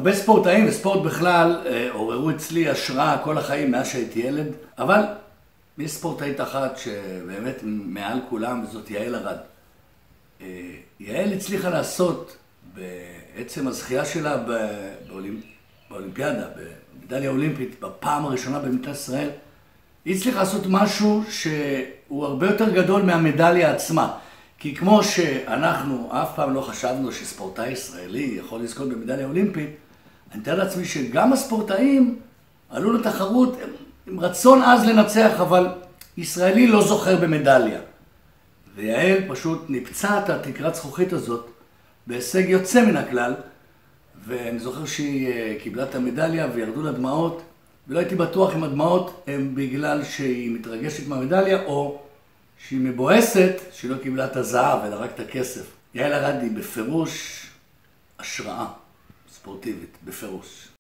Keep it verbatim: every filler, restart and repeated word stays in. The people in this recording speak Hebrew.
הרבה ספורטאים וספורט בכלל עוררו אצלי השראה כל החיים מאז שהייתי ילד, אבל יש ספורטאית אחת שבאמת מעל כולם, וזאת יעל ארד. יעל הצליחה לעשות בעצם הזכייה שלה באולימפיאדה, במדליה אולימפית, בפעם הראשונה במדינת ישראל, היא הצליחה לעשות משהו שהוא הרבה יותר גדול מהמדליה עצמה. כי כמו שאנחנו אף פעם לא חשבנו שספורטאי ישראלי יכול לזכות במדליה אולימפית, אני מתאר לעצמי שגם הספורטאים עלו לתחרות עם רצון אז לנצח, אבל ישראלי לא זוכר במדליה. ויעל פשוט נפצעה את התקרת זכוכית הזאת בהישג יוצא מן הכלל, ואני זוכר שהיא קיבלה את המדליה וירדו לה דמעות, ולא הייתי בטוח אם הדמעות הן בגלל שהיא מתרגשת מהמדליה, או שהיא מבואסת שהיא לא קיבלה את הזהב אלא רק את הכסף. יעל ארד היא בפירוש השראה ספורטיבית, בפירוש.